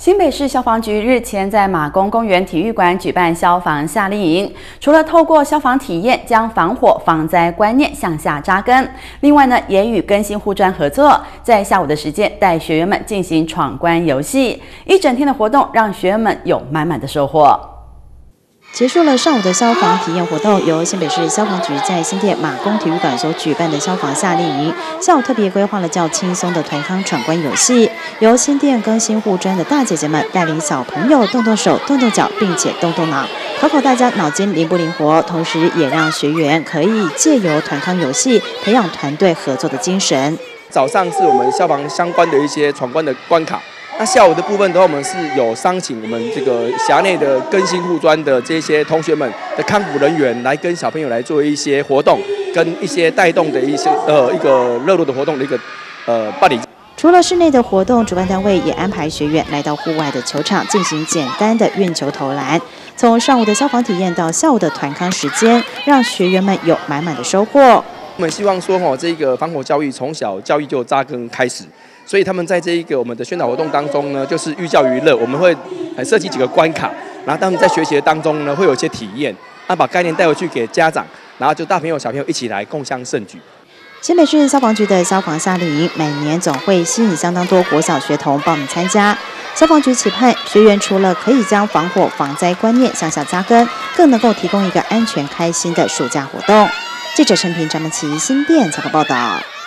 新北市消防局日前在马公公园体育馆举办消防夏令营，除了透过消防体验将防火防灾观念向下扎根，另外呢也与更新护专合作，在下午的时间带学员们进行闯关游戏，一整天的活动让学员们有满满的收获。 结束了上午的消防体验活动，由新北市消防局在新店马公体育馆所举办的消防夏令营，下午特别规划了较轻松的团康闯关游戏，由新店更新护专的大姐姐们带领小朋友动动手、动动脚，并且动动脑，考考大家脑筋灵不灵活，同时也让学员可以借由团康游戏培养团队合作的精神。 早上是我们消防相关的一些闯关的关卡。 那下午的部分的话，我们是有商请我们这个辖内的更新护专的这些同学们的康复人员来跟小朋友来做一些活动，跟一些带动的一些一个热络的活动的一个办理。 除了室内的活动，主办单位也安排学员来到户外的球场进行简单的运球投篮。从上午的消防体验到下午的团康时间，让学员们有满满的收获。 我们希望说这个防火教育从小教育就扎根开始。 所以他们在这一个我们的宣导活动当中呢，就是寓教于乐，我们会设计几个关卡，然后他们在学习的当中呢，会有一些体验，把概念带回去给家长，然后就大朋友小朋友一起来共襄盛举。 新北市消防局的消防夏令营每年总会吸引相当多国小学童报名参加。消防局期盼学员除了可以将防火防灾观念向下扎根，更能够提供一个安全开心的暑假活动。记者陈平、张文琪新店采访报道。